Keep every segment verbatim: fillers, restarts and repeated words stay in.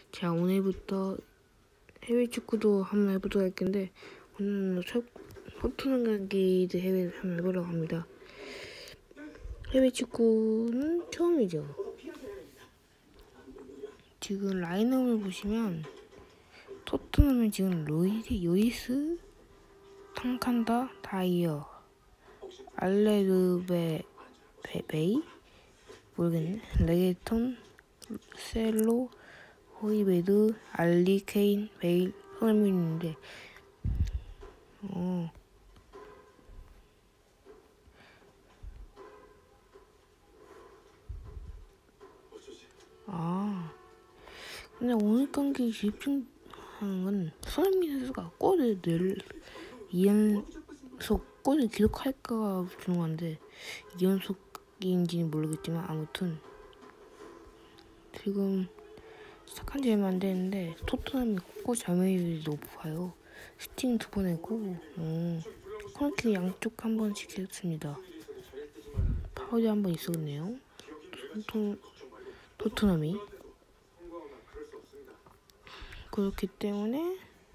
자, 오늘부터 해외 축구도 한번 해보도록 할 건데, 오늘은 첫 토트넘 경기도 해외 한번 해보려고 합니다. 해외 축구는 처음이죠. 지금 라인업을 보시면 토트넘은 지금 로이스, 요이스, 탕칸다, 다이어, 알레르베, 베이? 모르겠네. 레게톤, 셀로, 호이베드, 알리, 케인, 베일, 손흥민인데, 어. 아. 근데 오늘 경기 집중하는 건 손흥민 선수가 골을 늘 이 연속 골을 기록할까 궁금한데 이 연속인지는 모르겠지만 아무튼 지금 시작한 지 얼마 안 됐는데 토트넘이 골 점유율이 높아요. 스팅 두 번 했고 어, 코너킥 양쪽 한 번씩 했습니다. 파울이 한 번 있었네요. 토, 토트넘이 그렇기 때문에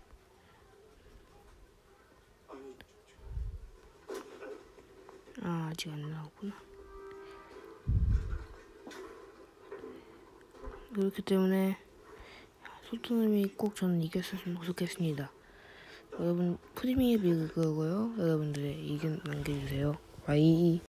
아, 아직 안 나오구나. 그렇기 때문에 토트넘이 꼭 저는 이겼으면 좋겠습니다. 여러분 프리미어 리그고요. 여러분들의 의견 남겨주세요. 바이.